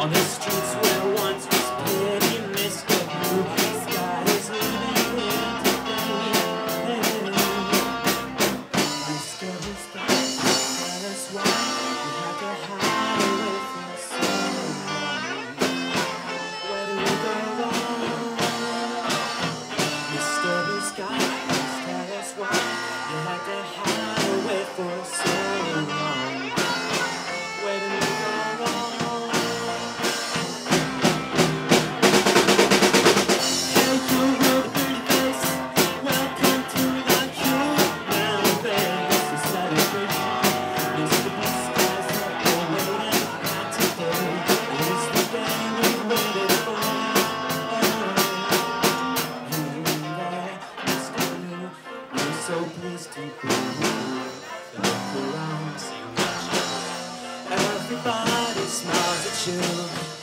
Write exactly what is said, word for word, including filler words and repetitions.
On the streets where once was pity, Mister Blue Sky is leaving here today. Mister Blue Sky, tell us why you had to hide away for so long. Where do we go wrong? Mister Blue Sky, please tell us why you had to hide away for so long. Where do we go wrong? Hey, you with a pretty face, welcome to the human race. The celebration, Mister Blue Sky's up there waiting, not today. It is the day we waited for. You there, Mister Blue, we're so pleased to be here. Look around, see what you. Everybody smiles at you.